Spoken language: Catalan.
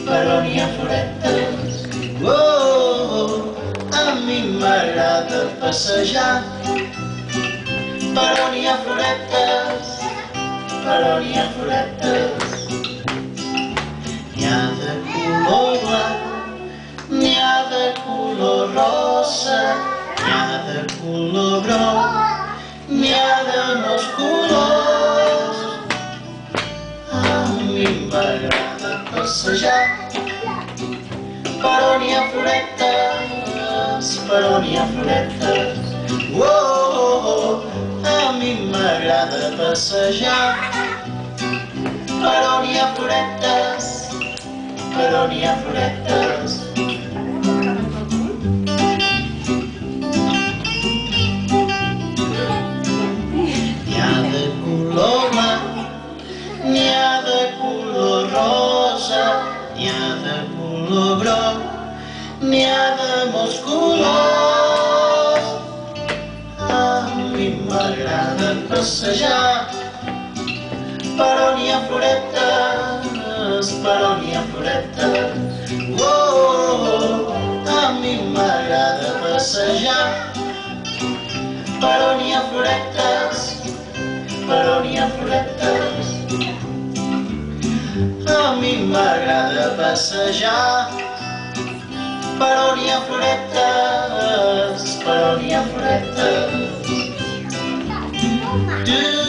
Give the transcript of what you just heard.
per on hi ha floretes. Oh, a mi m'agrada passejar per on hi ha floretes, per on hi ha floretes. N'hi ha de color blanc, n'hi ha de color rosa, n'hi ha de color groc, n'hi ha de molts colors. A mi m'agrada passejar per on hi ha floretes, per on hi ha floretes. Oh, a mi m'agrada passejar per on hi ha floretes, per on hi ha floretes. N'hi ha de color blanc, n'hi ha de color rosa, n'hi ha de color groc, n'hi ha de molts colors. A mi m'agrada passejar per on hi ha floretes, per on hi ha floretes. Oh, a mi m'agrada passejar per on hi ha floretes, per on hi ha floretes. A mi m'agrada passejar per on hi ha floretes, per on hi ha floretes.